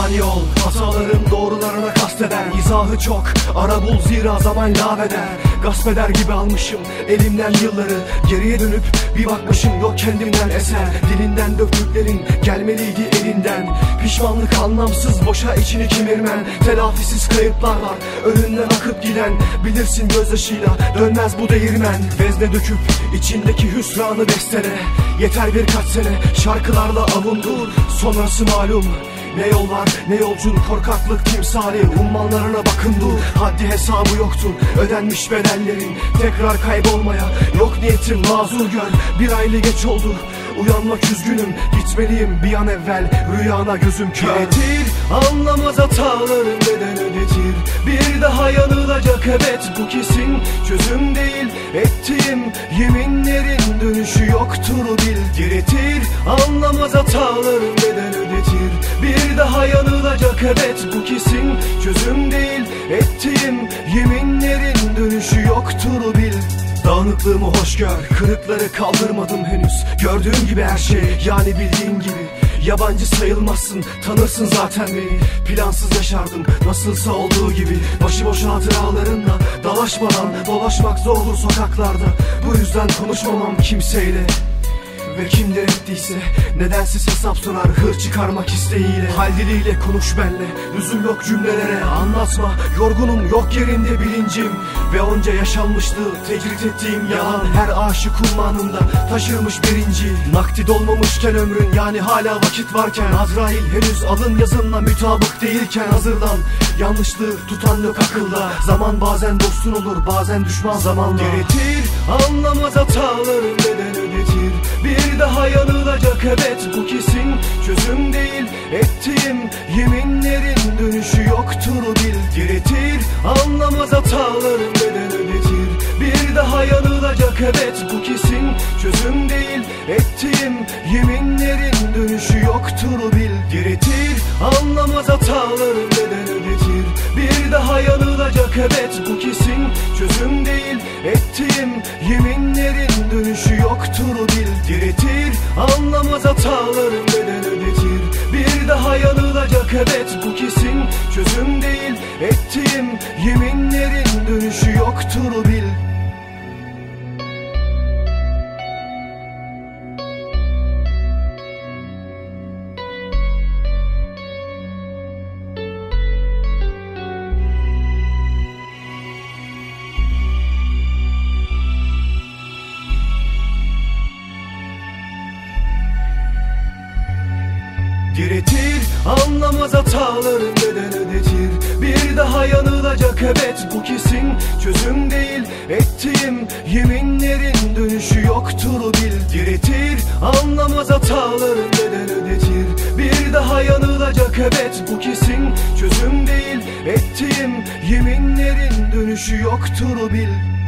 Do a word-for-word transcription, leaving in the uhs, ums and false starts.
mani ol. Hataların doğrularına kasteder. İzahı çok ara bul zira zaman lağveder. Gasp eder gibi almışım elimden yılları. Geriye dönüp bir bakmışım yok kendimden eser. Dilinden döktüklerin gelmeliydi elinden. Pişmanlık anlamsız boşa içini kemirmen. Telafisiz kayıplar var önünden akıp giden. Bilirsin gözyaşıyla dönmez bu değirmen. Vezne döküp içindeki hüsranı bestele. Yeter birkaç sene şarkılarla avundur. Sonrası malum. Ne yol var ne yolcun korkaklık timsali. Ummanlarına bakın dur. Haddi hesabı yoktur ödenmiş bedellerin. Tekrar kaybolmaya yok niyetim mazur gör. Bir aylı geç oldu uyanmak üzgünüm. Gitmeliyim bir an evvel rüyana gözüm kör. Diretir anlamaz hataların beden ödetir. Bir daha yanılacak evet bu kesin. Çözüm değil ettiğim yeminlerin dönüşü yoktur bil. Diretir anlamaz hataların beden ödetir. Bir daha yanılacak evet bu kesin. Çözüm değil ettiğim yeminlerin dönüşü yoktur bil. Dağınıklığımı hoş gör, kırıkları kaldırmadım henüz. Gördüğüm gibi her şey yani bildiğin gibi. Yabancı sayılmazsın, tanırsın zaten beni. Plansız yaşardım, nasılsa olduğu gibi. Başıboş hatıralarınla dalaşmadan dolaşmak zordur sokaklarda. Bu yüzden konuşmamam kimseyle. Ve kim ettiyse nedensiz hesap sorar hır çıkarmak isteğiyle. Hal diliyle konuş benle, lüzum yok cümlelere. Anlatma, yorgunum yok yerinde bilincim. Ve onca yaşanmışlığı tecrit ettiğim yalan. Her aşık ummanında taşırmış birinci. Nakdi dolmamışken ömrün yani hala vakit varken. Azrail henüz alın yazınla mütabık değilken hazırlan. Yanlışlığı tutan yok akılda. Zaman bazen dostun olur bazen düşman zamanla. Diretir anlamaz hataların beden ödetir. Bir daha yanılacak evet bu kesin. Çözüm değil ettiğim yeminlerin dönüşü yoktur bil. Diretir anlamaz hataların beden ödetir. Bir daha yanılacak evet bu kesin. Çözüm değil ettiğim yeminlerin dönüşü yoktur bil. Diretir anlamaz hataların beden ödetir. Bir daha yanılacak evet bu kesin. Çözüm değil ettiğim yeminlerin dönüşü yoktur bil. Diretir anlamaz hataların beden ödetir. Bir daha yanılacak evet bu kesin. Çözüm değil ettiğim yeminlerin dönüşü yoktur bil. Diretir anlamaz hataların beden ödetir. Bir daha yanılacak evet bu kesin. Çözüm değil ettiğim yeminlerin dönüşü yoktur bil. Diretir anlamaz hataların beden ödetir. Bir daha yanılacak evet bu kesin. Çözüm değil ettiğim yeminlerin dönüşü yoktur bil.